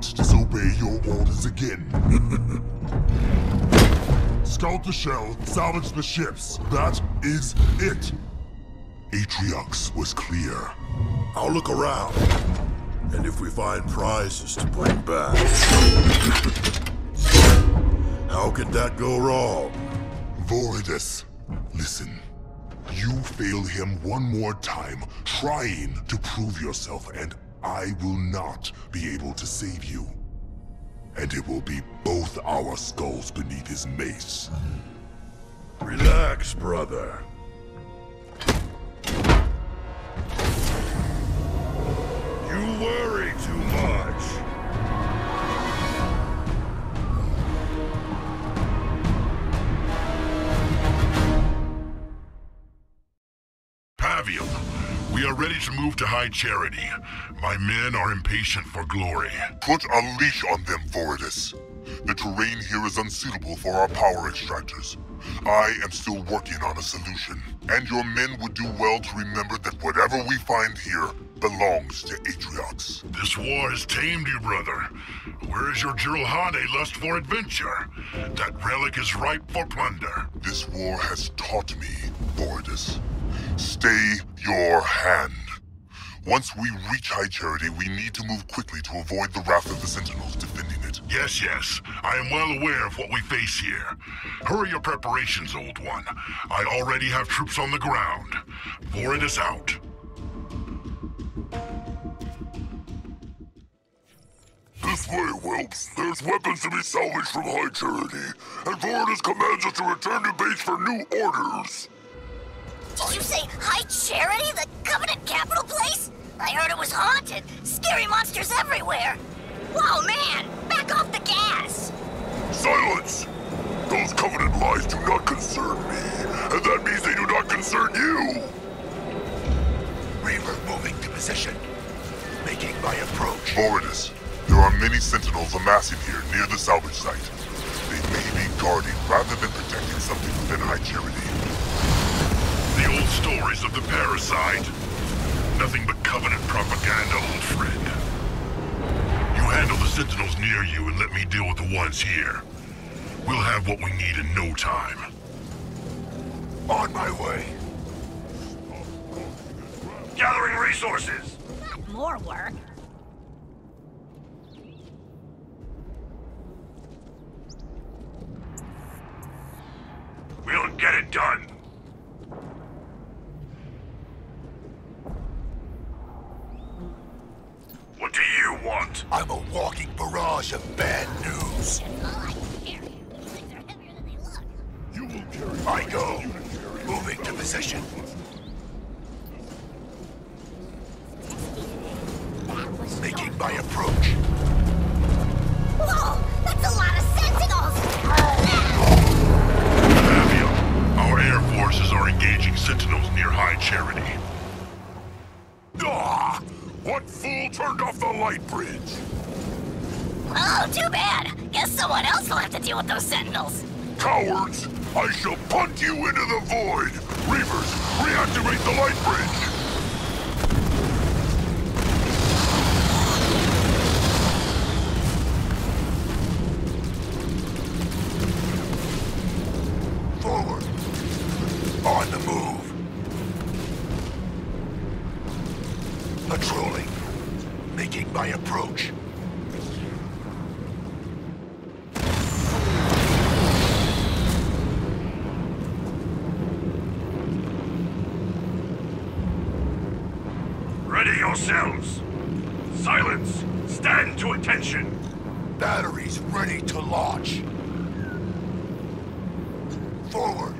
not disobey your orders again. Scout the shell, salvage the ships. That is it. Atriox was clear. I'll look around. And if we find prizes to bring back... How could that go wrong? Voridus, listen. You fail him one more time, trying to prove yourself, and I will not be able to save you. And it will be both our skulls beneath his mace. Relax, brother. You worry too much. Pavium, we are ready to move to High Charity. My men are impatient for glory. Put a leash on them, Voridus. The terrain here is unsuitable for our power extractors. I am still working on a solution, and your men would do well to remember that whatever we find here belongs to Atriox. This war has tamed you, brother. Where is your Jiralhane lust for adventure? That relic is ripe for plunder. This war has taught me, Voridus. Stay your hand. Once we reach High Charity, we need to move quickly to avoid the wrath of the Sentinels defending it. Yes. I am well aware of what we face here. Hurry your preparations, Old One. I already have troops on the ground. Voridus out. This way, whelps. There's weapons to be salvaged from High Charity, and Voridus commands us to return to base for new orders. Did you say High Charity, the Covenant capital place? I heard it was haunted. Scary monsters everywhere. Whoa, man! Back off the gas! Silence! Those Covenant lies do not concern me, and that means they do not concern you! Reaver moving to position. Making my approach. Voridus, there are many Sentinels amassing here near the salvage site. They may be guarding rather than protecting something within High Charity. The old stories of the parasite. Nothing but Covenant propaganda, old friend. You handle the Sentinels near you and let me deal with the ones here. We'll have what we need in no time. On my way. Gathering resources. More work. We'll get it done. What do you want? I'm a walking barrage of bad news. You will carry I go. Moving to position. Making my approach. Whoa! That's a lot of Sentinels! Pavium, our air forces are engaging Sentinels near High Charity. Ah! What fool turned off the light bridge? Oh, too bad. Guess someone else will have to deal with those Sentinels. Cowards! I shall punt you into the void! Reavers, reactivate the light bridge! Forward. On the move. Patrolling. Making my approach. Ready yourselves. Silence. Stand to attention. Batteries ready to launch. Forward.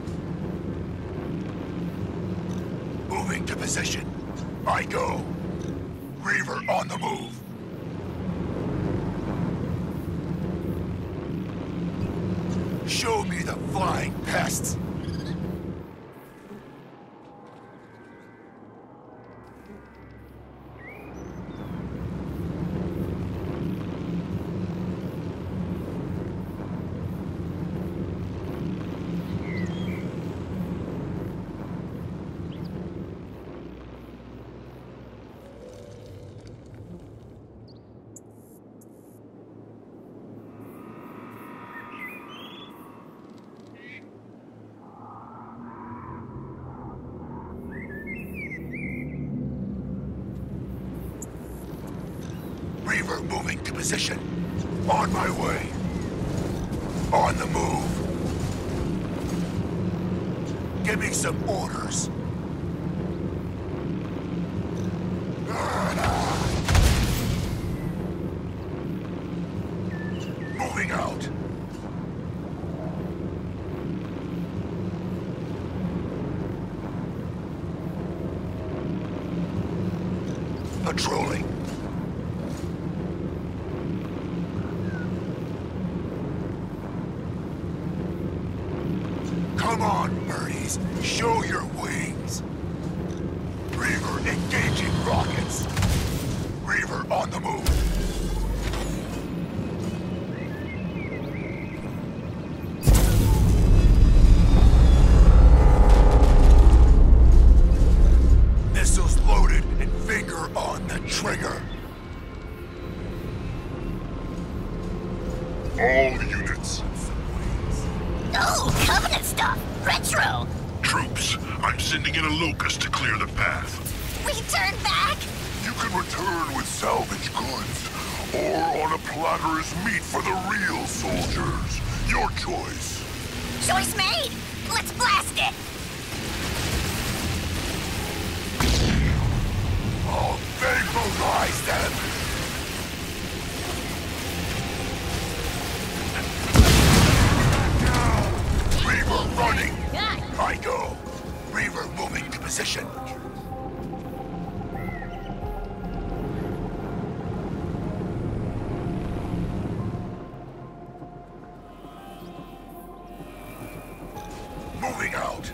Moving to position. I go. Reaver on the move. Show me the flying pests. Reaver moving to position. On my way. On the move. Give me some orders. Moving out. Patrolling. Come on, birdies. Show your wings. Reaver engaging rockets. Reaver on the move. Missiles loaded and finger on the trigger. All units. Oh, Covenant stuff! Retro! Troops, I'm sending in a locust to clear the path. We turn back? You can return with salvage goods, or on a platter as meat for the real soldiers. Your choice. Choice made! Let's blast it! I'll vaporize them! Reaver running! I go! Reaver moving to position. Moving out.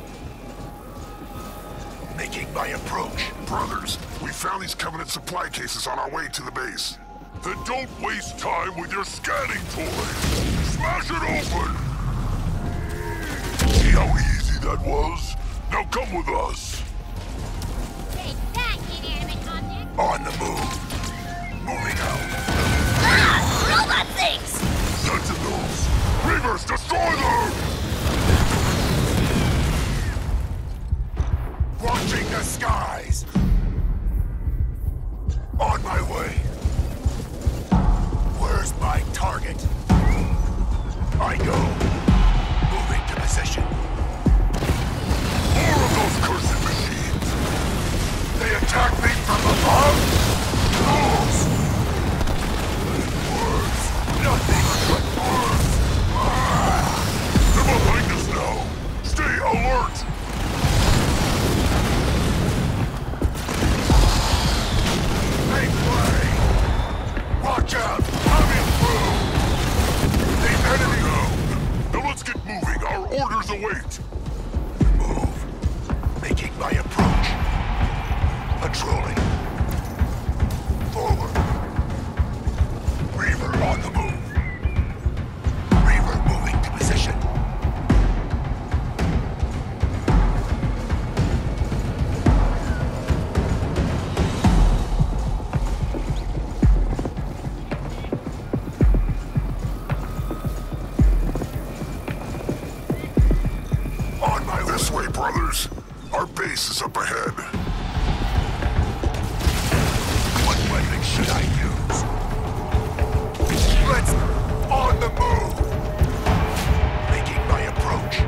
Making my approach. Brothers, we found these Covenant supply cases on our way to the base. Then don't waste time with your scanning toys. Smash it open! See how easy that was? Now come with us. Take that, inanimate object! On the move. Moving out. Ah! Robot things! Sentinels! Reavers, destroy them! Watching the skies. On my way. Where's my target? I go. Moving to position. More of those cursed machines! They attack me from above? Fools! Words. Nothing but words. They're behind us now! Stay alert! Make way! Watch out! Coming through! The enemy! Now let's get moving! Our orders await! Move. Making my approach. Patrolling. Forward. Reaver on the move. Reaver moving to position. On my way. This way, brothers! Our base is up ahead. What weapon should I use? Let's... on the move! Making my approach.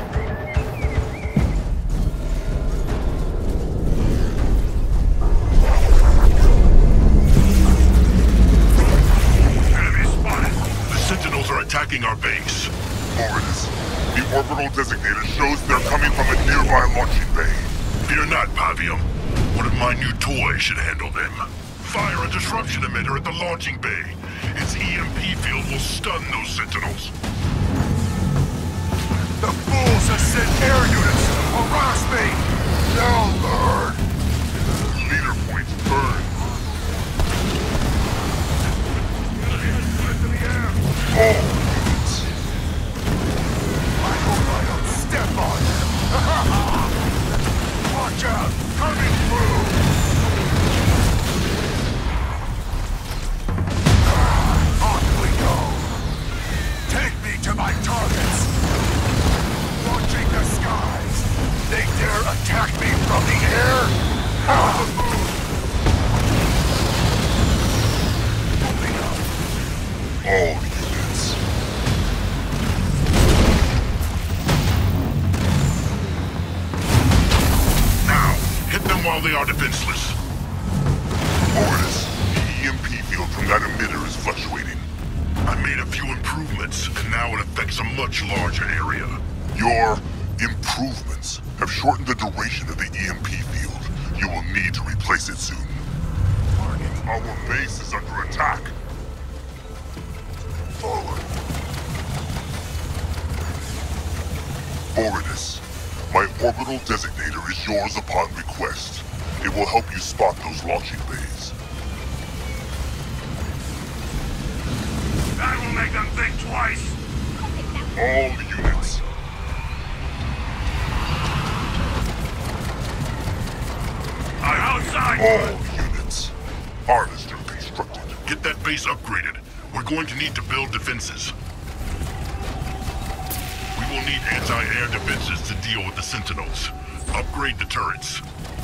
Enemy spotted. The Sentinels are attacking our base. Morris, the orbital designator shows they're coming from a nearby launching bay. Fear not, Pavium. One of my new toys should handle them. Fire a disruption emitter at the launching bay. Its EMP field will stun those Sentinels. The fools have sent air units to harass me! They'll learn! Leader points burned. All units. I hope I don't step on them! Watch out! Coming through! On we go! Take me to my targets! Watching the skies! They dare attack me from the air? much larger area. Your improvements have shortened the duration of the EMP field. You will need to replace it soon. Our base is under attack. Forward! Voridus, my orbital designator is yours upon request. It will help you spot those launching bays. That will make them think twice! All units. I'm outside! All units. Harvester constructed. Get that base upgraded. We're going to need to build defenses. We will need anti-air defenses to deal with the Sentinels. Upgrade the turrets.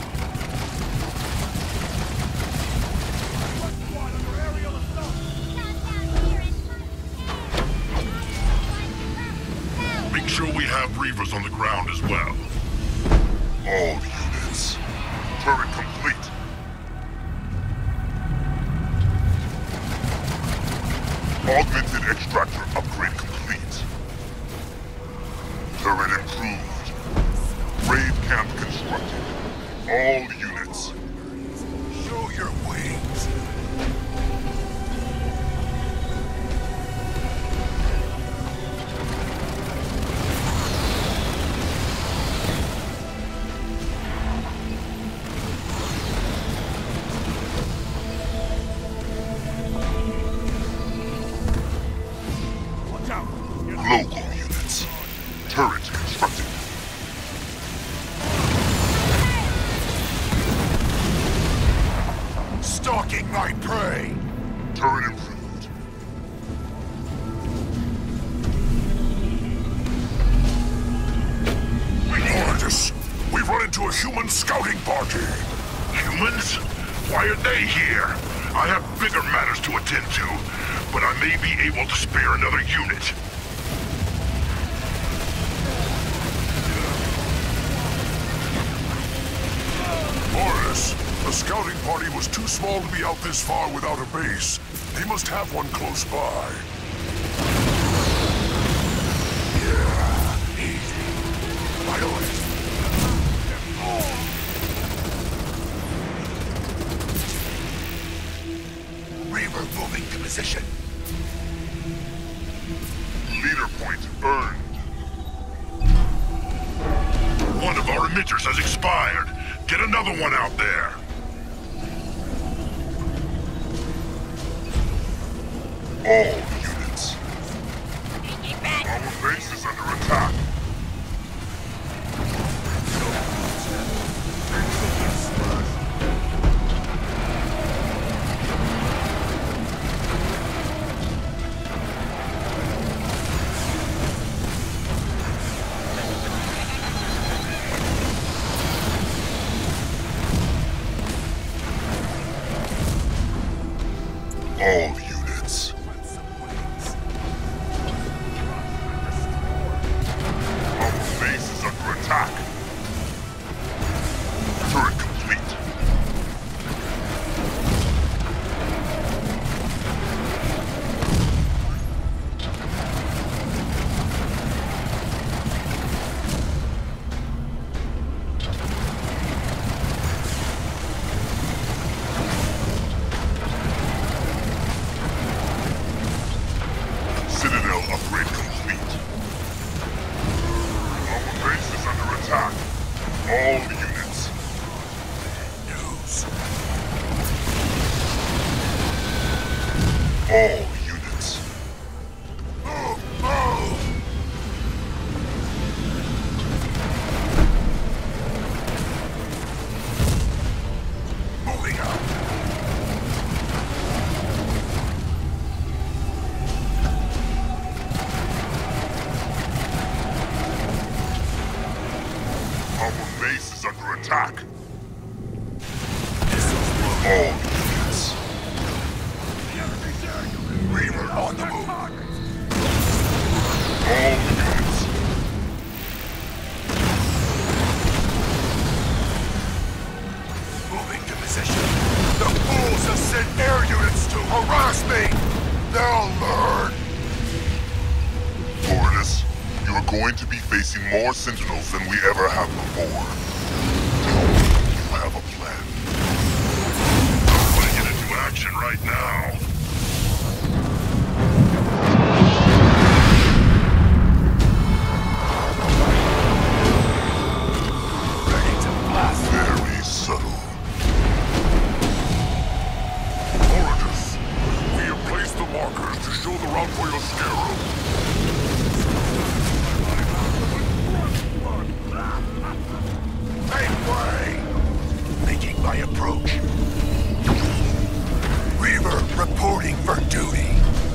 Make sure we have Reavers on the ground as well. All units. Turret complete. Augmented extractor upgrade complete. Turret improved. Raid camp constructed. All units. Show your wings! Watch out! Local units. Turret constructed. Stalking my prey! Turret improved. Voridus, we've run into a human scouting party! Humans? Why are they here? I have bigger matters to attend to, but I may be able to spare another unit. Voridus, the scouting party was too small to be out this far without a base. They must have one close by. Yeah, easy. Right away. Reaver moving to position. Leader point earned. One of our emitters has expired. Get another one out there. All units. Our base is under attack. All units. Our base is under attack. Turret complete. Citadel upgrade complete. Our base is under attack. All units. News. All units. Move! Move! Moving out. Our base is under attack. Missiles loaded. All units. Reaver on the move. All units. Moving to position. The fools have sent air units to harass me. They'll learn. Voridus, going to be facing more Sentinels than we ever have before. You have a plan. I'm putting it into action right now. Ready to blast. Very subtle. Origis, we have placed the markers to show the route for your Scarab. Make way! Making my approach. Reaver reporting for duty.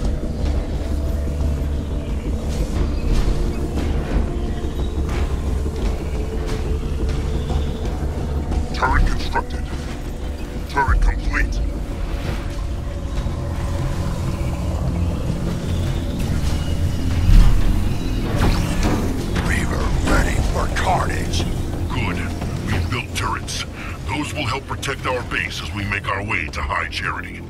Turret constructed. Turret complete. Reaver ready for carnage. Good. We've built turrets. Those will help protect our base as we make our way to High Charity.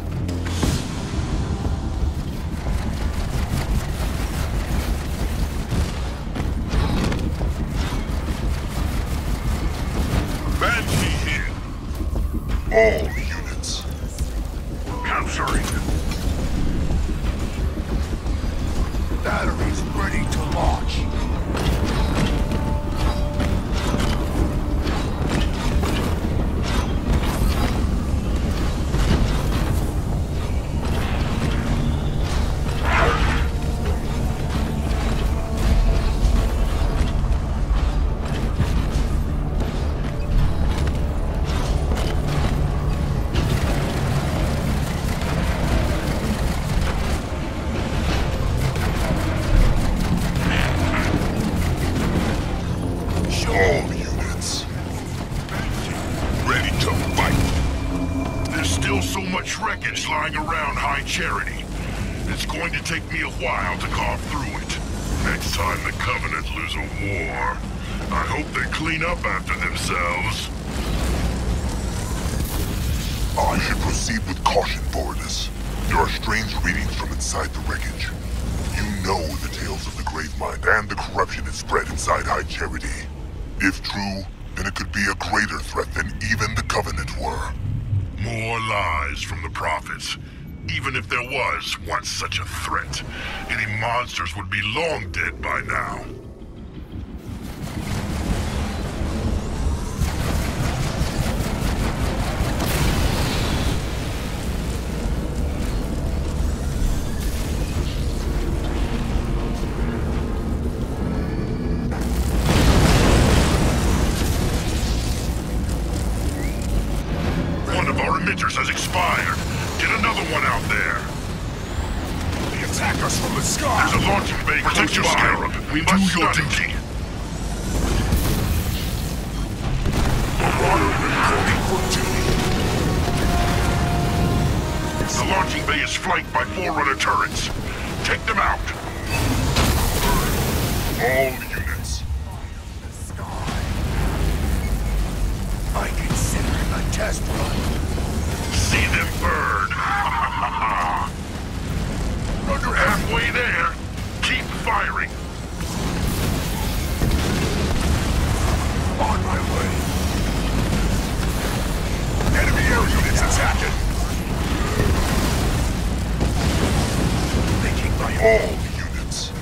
Banshee here. All units. Capturing. Batteries ready to launch. All units. Ready to fight. There's still so much wreckage lying around High Charity. It's going to take me a while to carve through it. Next time the Covenant lose a war, I hope they clean up after themselves. I should proceed with caution, Voridus. There are strange readings from inside the wreckage. You know the tales of the Gravemind and the corruption it spread inside High Charity. If true, then it could be a greater threat than even the Covenant were. More lies from the prophets. Even if there was once such a threat, any monsters would be long dead by now. One of our emitters has expired. Get another one out there. They attack us from the sky. There's a launching bay Protect close your by. Scarab. We Do must your stop duty. it. Reporting for duty. The launching bay is flanked by Forerunner turrets. Take them out. All units. I consider it a test run. See them burn. You're halfway there. Keep firing. On my way. Enemy air units attacking. Making my All units.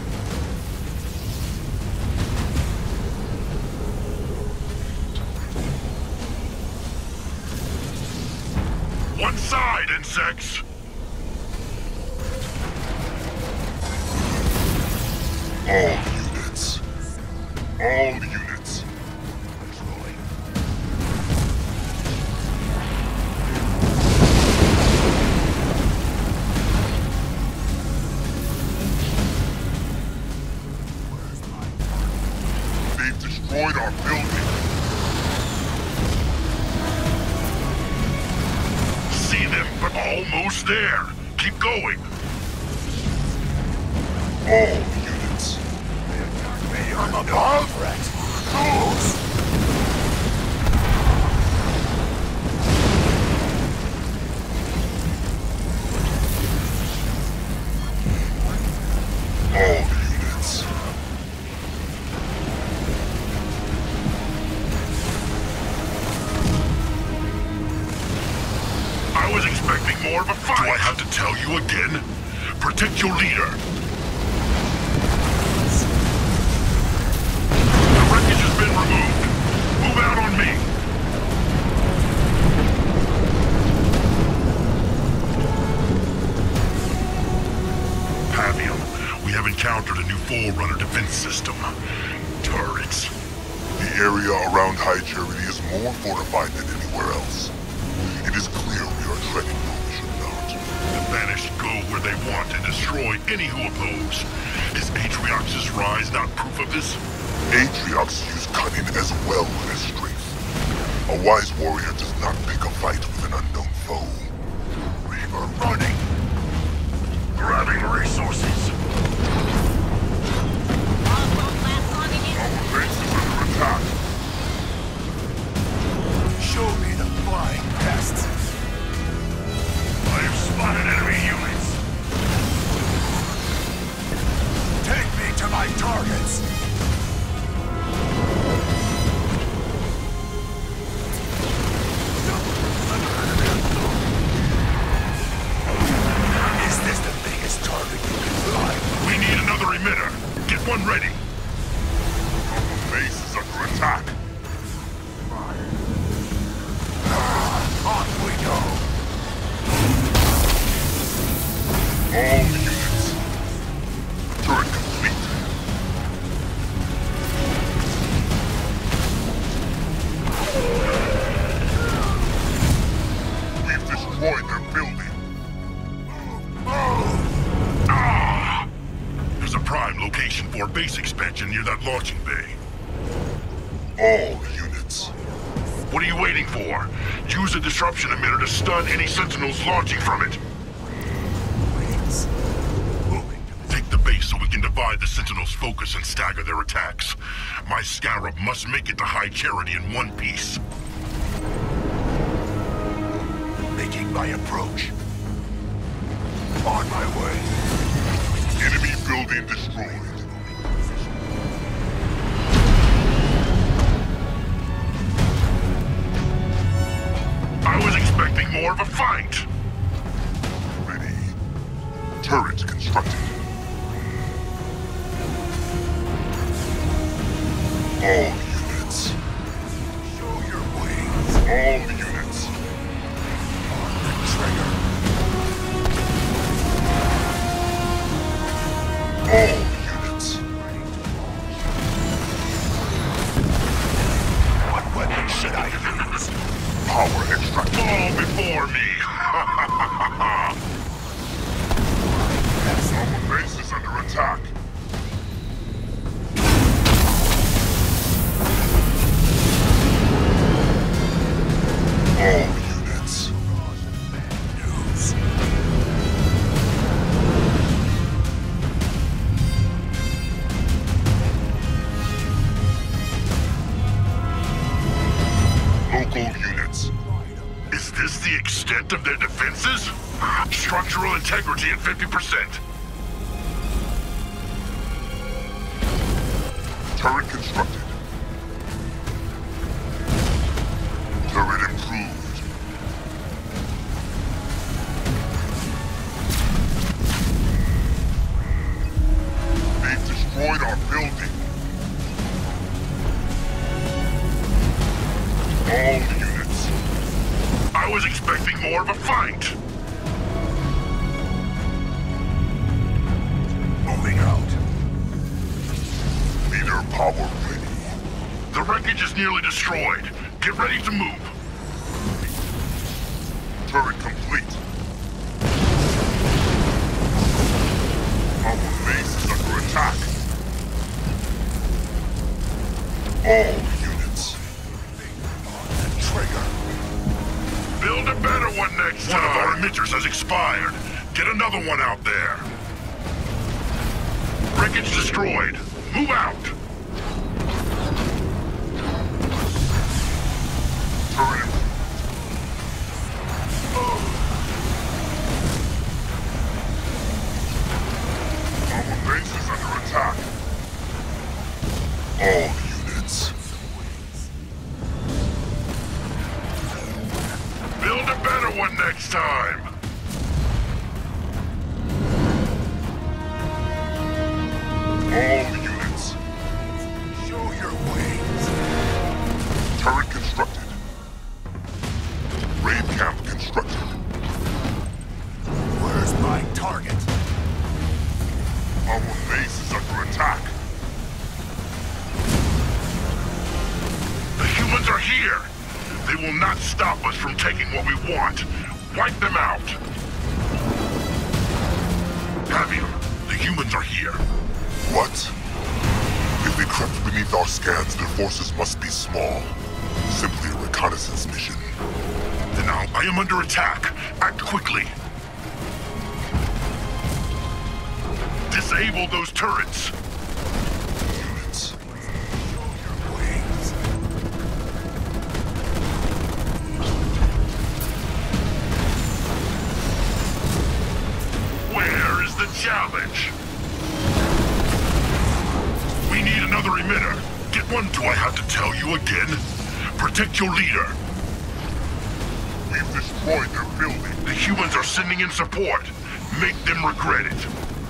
One side, insects. All units. All units. They've destroyed our building. See them, but almost there. Keep going. All units. I'm above threat. Fools! All units. I was expecting more of a fight. Do I have to tell you again? Protect your leader. The wreckage has been removed. Move out on me. Pavium, we have encountered a new Forerunner defense system. Turrets. The area around High Charity is more fortified than anywhere else. It is clear we are treading where we should not. The Banished go where they want and destroy any who oppose. Is Atriox's rise not proof of this? Atriox use cunning as well as strength. A wise warrior does not pick a fight with an unknown foe. Reaver running! Grabbing resources! All won't last long again. Our base is under attack. Show me the flying pests! I have spotted enemy units! Take me to my targets! Is this the biggest target you can find? We need another emitter. Get one ready. Our base is under attack. On we go! All units. Turret complete. We've destroyed their building. There's a prime location for base expansion near that launching bay. All units. What are you waiting for? Use a disruption emitter to stun any sentinels launching from it. Wings. Moving. Take the base so we can divide the sentinels' focus and stagger their attacks. My Scarab must make it to High Charity in one piece. Making my approach. On my way. Enemy building destroyed. I was expecting more of a fight. Ready. Turret constructed. All units. Show your wings. All units. On the trigger. All units. What weapon should I use? Power extract. Fall before me. Our base is under attack. All units. News. Local units. Is this the extent of their defenses? Structural integrity at 50%. Turret constructed. Turret improved. They've destroyed our building. All units. I was expecting more of a fight. Moving out. Leader power ready. The wreckage is nearly destroyed. Get ready to move. Turret complete. Our base is under attack. All units. Trigger. Build a better one next time. One of our emitters has expired. Get another one out there. Wreckage destroyed. Move out. Turret improved. Our base is under attack. All units. Build a better one next next time! All units. Show your wings. Turret constructed. Raid camp constructed. Where's my target? Our base is under attack. The humans are here! They will not stop us from taking what we want. Wipe them out! Javier, the humans are here. What? If they crept beneath our scans, their forces must be small. Simply a reconnaissance mission. And now I am under attack. Act quickly. Disable those turrets. Units. Show your wings. Where is the challenge? We need another emitter. Get one. Do I have to tell you again? Protect your leader. We've destroyed their building. The humans are sending in support. Make them regret it.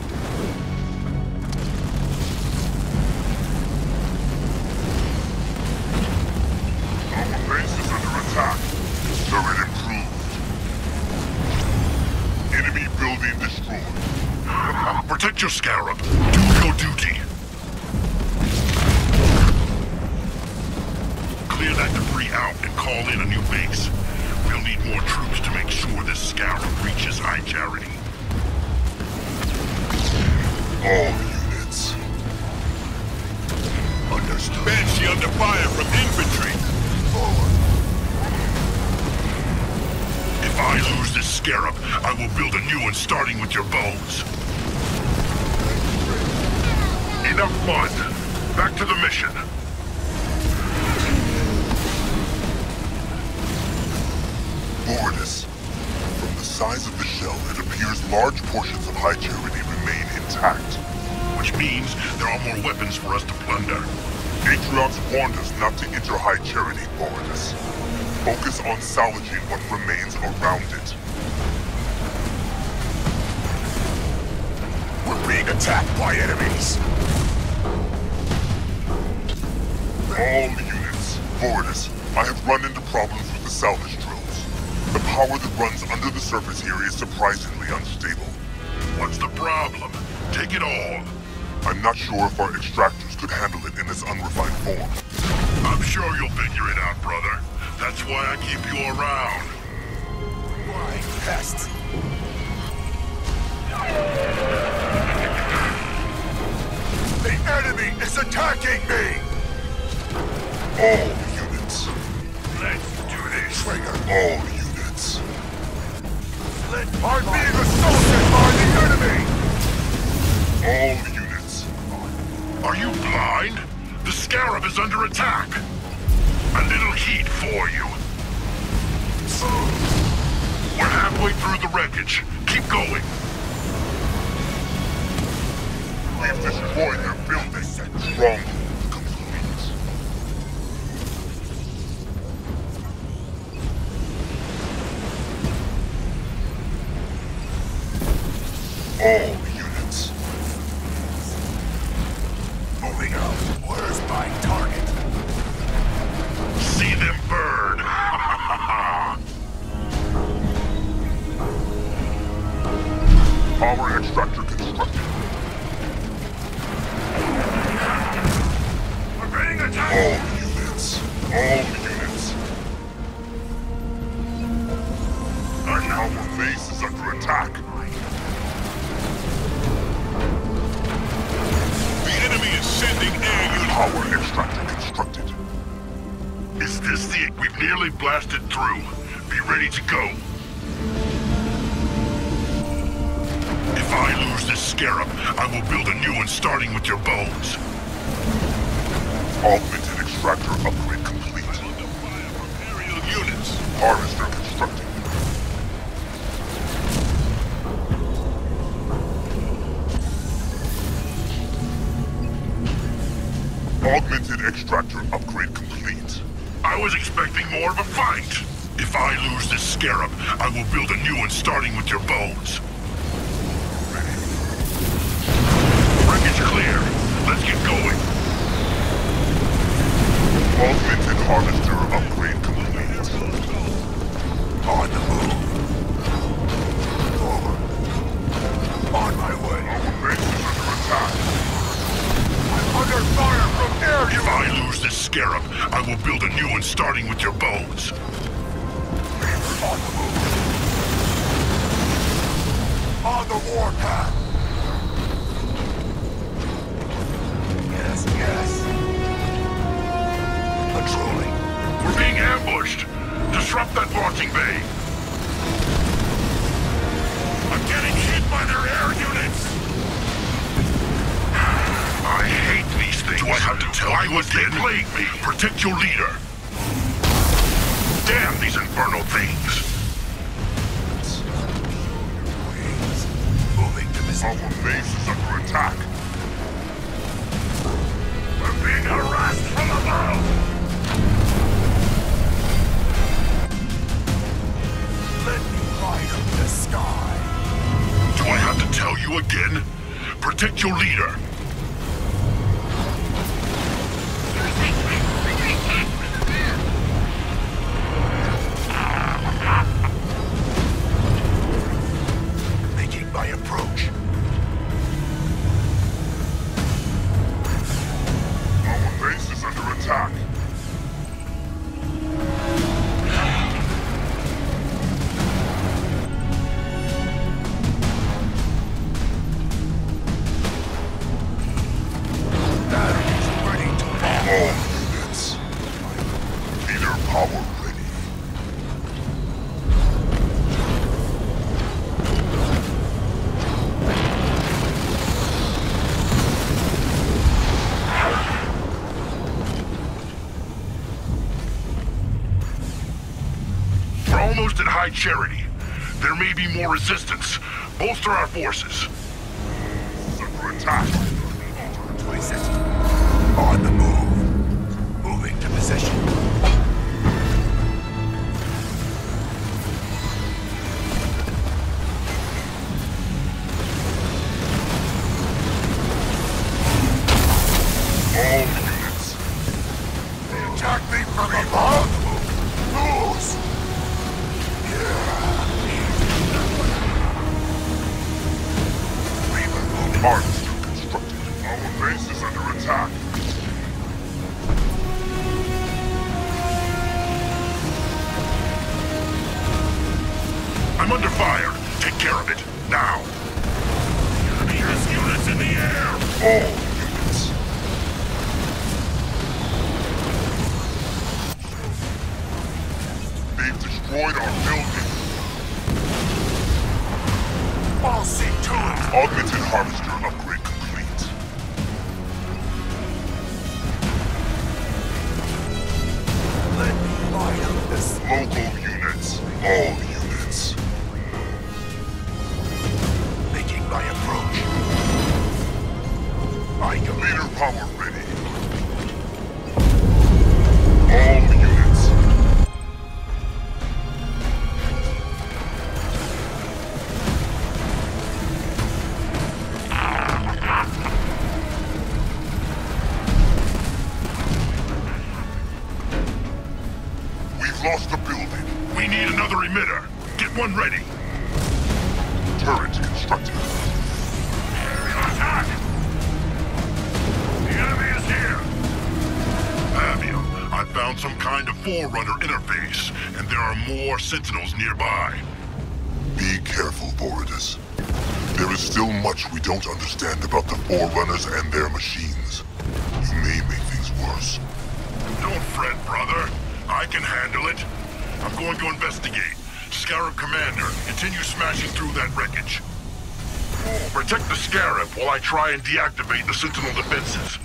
Our base is under attack. Turret improved. Enemy building destroyed. Protect your Scarab. Do your duty. Clear that debris out and call in a new base. We'll need more troops to make sure this Scarab reaches High Charity. All units. Understood. Banshee under fire from infantry. Forward. If I lose this Scarab, I will build a new one starting with your bones. Enough fun. Back to the mission. Boreas. From the size of the shell, it appears large portions of High Charity remain intact. Which means there are more weapons for us to plunder. Atriox warned us not to enter High Charity, Boreas. Focus on salvaging what remains around it. We're being attacked by enemies. All units. Boreas, I have run into problems with the salvage drills. The power that runs under the surface here is surprisingly unstable. What's the problem? Take it all. I'm not sure if our extractors could handle it in its unrefined form. I'm sure you'll figure it out, brother. That's why I keep you around. Flying pests. The enemy is attacking me! All units. Let's do this. Trigger. All units. I'm being assaulted by the enemy! All units. Are you blind? The Scarab is under attack. A little heat for you. We're halfway through the wreckage. Keep going. We've destroyed their building. Stronghold complete. All units. Moving out. Where's my target? See them burn. Power extractor constructed. We're being All attacked. units. All units. Our base is under attack. The enemy is sending air units. Power extractor constructed. Is this the... We've nearly blasted through. Be ready to go. If I lose this Scarab, I will build a new one starting with your bones. Augmented extractor upgrade complete. Under fire from aerial units. Harvester constructed. Augmented extractor upgrade complete. I was expecting more of a fight. If I lose this scarab, I will build a new one starting with your bones. Wreckage clear. Let's get going. Augmented Harvester upgrade complete. On the move. Forward. On my way. Our base is under attack. I'm under fire from air If I lose this scarab, I will build a new one starting with your bones. Reaver on the move. On the warpath. Yes, yes. Patrolling. We're being ambushed. Disrupt that launching bay. I'm getting hit by their air units. I hate these things. Do I have to tell you again? Plague me. Protect your leader. Damn these infernal things. Wings. Moving to position. Our base is under attack. We're being harassed from above. Let me light up the sky. Do I have to tell you again? Protect your leader. Making my approach. Our base is under attack. Batteries ready to All units. Leader power ready. We're almost at High Charity. There may be more resistance. Bolster our forces. Is under attack. Twice. On the move. Moving to position. All units. They attack me from above. Fools. Reaver moving. Harvester constructed. Our base is under attack. I'm under fire. Take care of it. Now. Enemy has units in the air. All units. They've destroyed our building. I'll see to it. Augmented Harvester upgrade complete. Let me light up this. Local units. All units. Making my approach. I go. Leader power ready. All units. We've lost the building. We need another emitter. Get one ready. Turret constructed. Attack! The enemy is here. Avium, I found some kind of Forerunner interface, and there are more Sentinels nearby. Be careful, Voridus. There is still much we don't understand about the Forerunners and their machines. You may make things worse. Don't fret, brother. I can handle it. I'm going to investigate. Scarab Commander, continue smashing through that wreckage. Protect the Scarab while I try and deactivate the Sentinel defenses.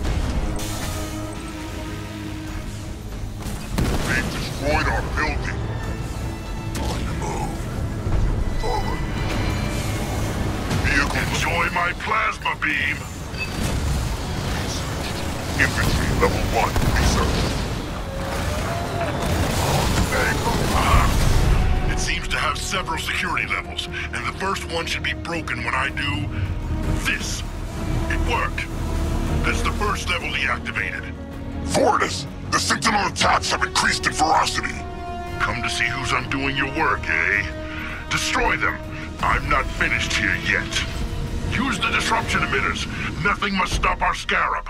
They've destroyed our building. On the move. Forward. Vehicle Enjoy my plasma beam. Infantry level 1 research. It seems to have several security levels, and the first one should be broken when I do this. It worked. That's the first level deactivated. Fortis, the Sentinel attacks have increased in ferocity. Come to see who's undoing your work, eh? Destroy them. I'm not finished here yet. Use the disruption emitters. Nothing must stop our Scarab.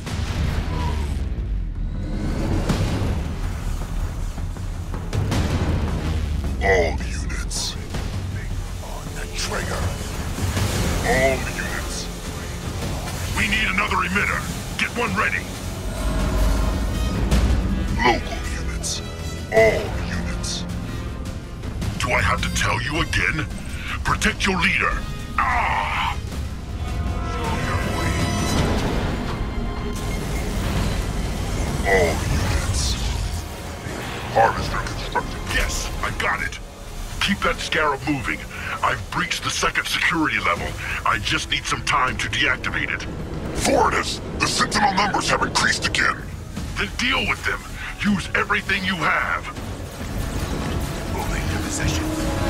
All units. On the trigger. All units. We need another emitter. Get one ready. Local units. All units. Do I have to tell you again? Protect your leader. Ah! All units. Harvester constructed. Yes, I got it. Keep that Scarab moving. I've breached the second security level. I just need some time to deactivate it. Fortis, the Sentinel numbers have increased again. Then deal with them. Use everything you have. Moving to position.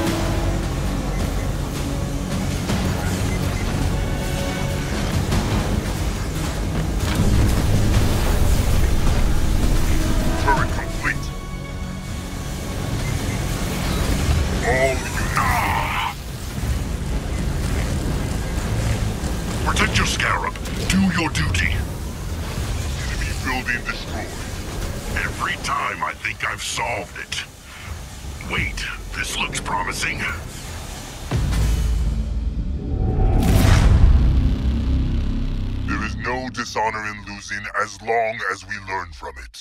Turret complete. All units. Protect your Scarab. Do your duty. Enemy building destroyed. Every time I think I've solved it. Wait, this looks promising. There is no dishonor in losing as long as we learn from it.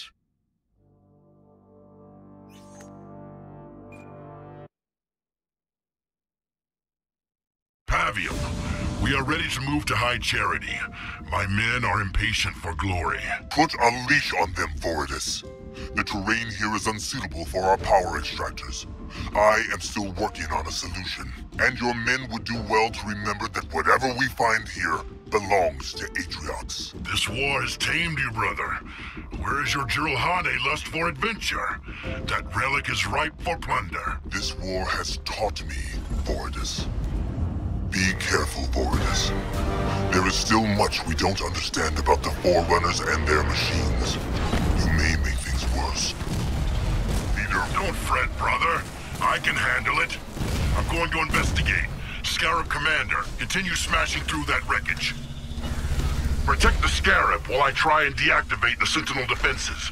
Pavium, we are ready to move to High Charity. My men are impatient for glory. Put a leash on them, Voridus. The terrain here is unsuitable for our power extractors. I am still working on a solution, and your men would do well to remember that whatever we find here belongs to Atriox. This war has tamed you, brother. Where is your Jiralhane lust for adventure? That relic is ripe for plunder. This war has taught me, Voridus. Be careful, Voridus. There is still much we don't understand about the Forerunners and their machines. You may make things worse. Leader, don't fret, brother. I can handle it. I'm going to investigate. Scarab Commander, continue smashing through that wreckage. Protect the Scarab while I try and deactivate the Sentinel defenses.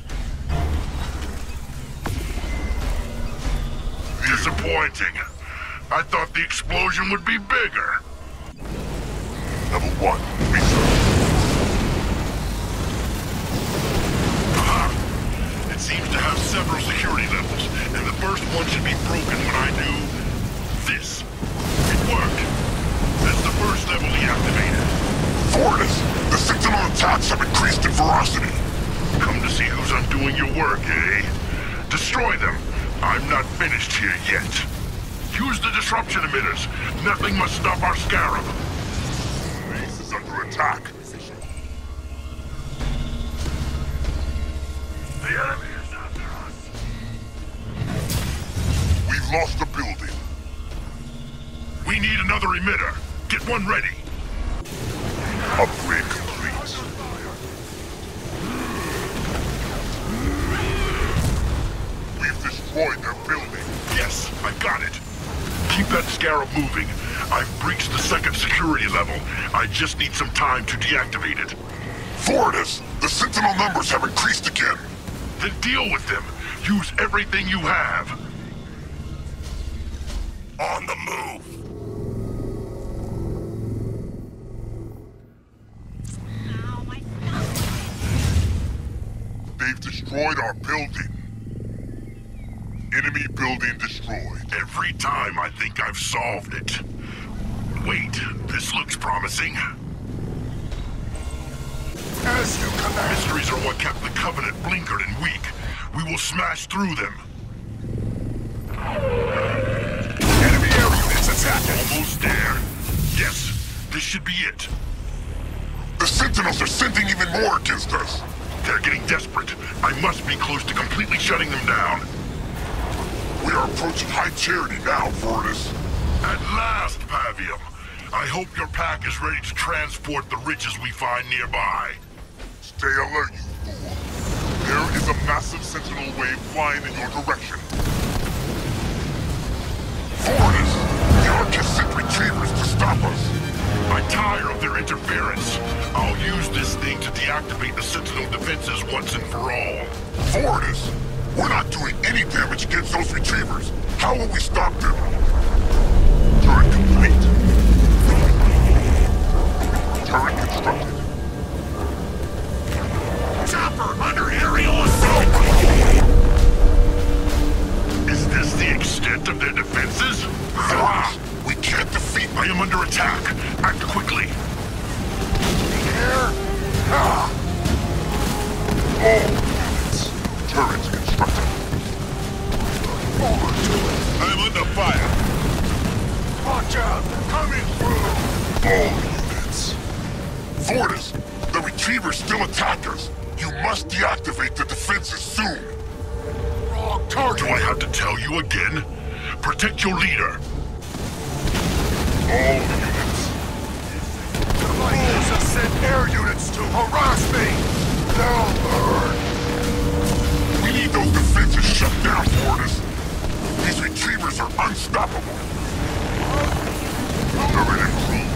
Disappointing. I thought the explosion would be bigger. Level 1, research. It seems to have several security levels, and the first one should be broken when I do this. It worked. That's the first level deactivated. Voridus, the Sentinel attacks have increased in ferocity. Come to see who's undoing your work, eh? Destroy them. I'm not finished here yet. Use the disruption emitters. Nothing must stop our Scarab. Base is under attack. The enemy is after us. We've lost a building. We need another emitter. Get one ready. Upgrade complete. We've destroyed their building. Yes, I got it. Keep that Scarab moving. I've breached the second security level. I just need some time to deactivate it. Voridus, the Sentinel numbers have increased again. Then deal with them. Use everything you have. On the move. Ow, my stomach. They've destroyed our building. Enemy building destroyed. Every time I think I've solved it. Wait, this looks promising. As you command. Mysteries are what kept the Covenant blinkered and weak. We will smash through them. Enemy air units attacking. Almost there. Yes, this should be it. The Sentinels are sending even more against us. They're getting desperate. I must be close to completely shutting them down. We are approaching High Charity now, Fortis. At last, Pavium. I hope your pack is ready to transport the riches we find nearby. Stay alert, you fool. There is a massive sentinel wave flying in your direction. Fortis! The Arcus sent retrievers to stop us. I tire of their interference. I'll use this thing to deactivate the Sentinel defenses once and for all. Fortis! We're not doing any damage against those retrievers. How will we stop them? Turret complete. Turret constructed. Chopper under aerial assault! Is this the extent of their defenses? Fortis! We can't defeat I am under attack. Act quickly. air. Ah! All units. Turrets constructed. Over to it. I'm under fire. Watch out! Coming through! All units. Fortis, the retrievers still attack us. You must deactivate the defenses soon. Wrong Do target! I have to tell you again? Protect your leader. All units. The Bulls have sent air units to harass me! Now burn. We need those defenses shut down, Fortis. These retrievers are unstoppable. Turret improved.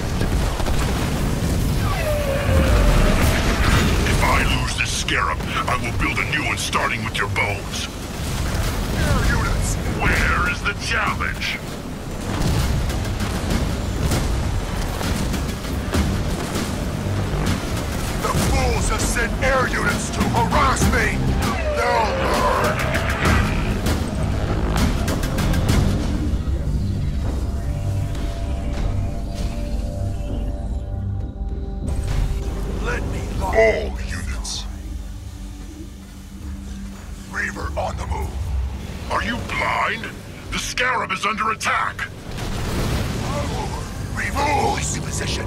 If I lose this scarab, I will build a new one starting with your bones. Air units! Where is the challenge? The Bulls have sent air units to harass me! Now burn! Let me lock. All units. Reaver on the move. Are you blind? The scarab is under attack. Reaver always in position.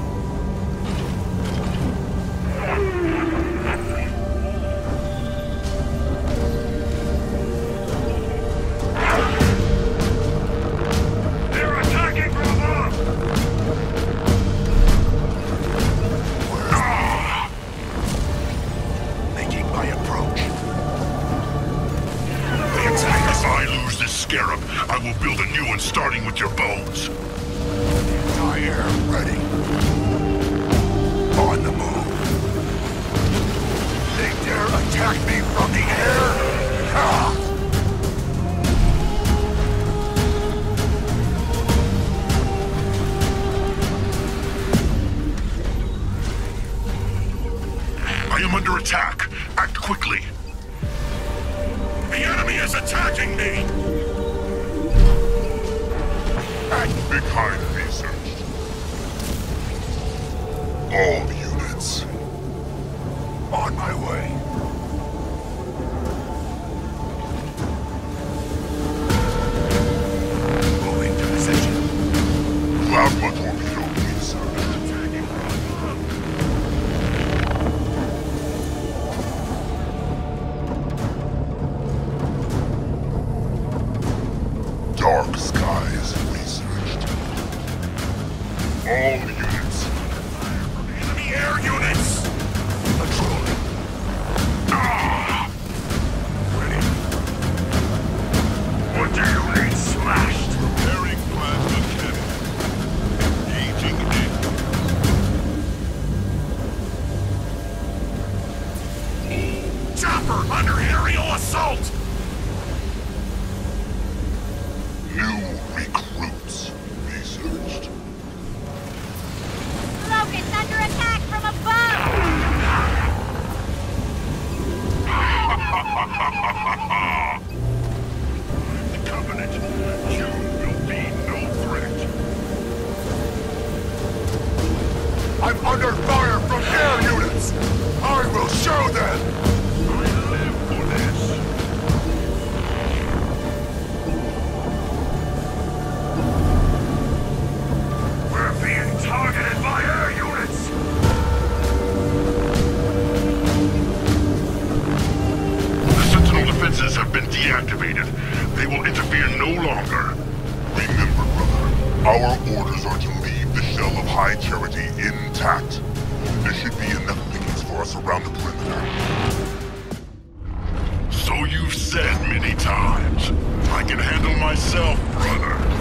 They're attacking from above! Making my approach. They attack us. If I lose this scarab, I will build a new one starting with your bones. Anti-air ready. On the move. They dare attack me from the air? Ha! I am under attack. Act quickly. The enemy is attacking me! Behind research. All units. On my way. Moving to position. Plasma torpedo researched. Dark skies researched. All units. Enemy air units! Patrolling. Ready. What do you need smashed? Preparing plasma cannon. Engaging Chopper under aerial assault! New recruits researched. Our orders are to leave the shell of High Charity intact. There should be enough pickings for us around the perimeter. So you've said many times. I can handle myself, brother.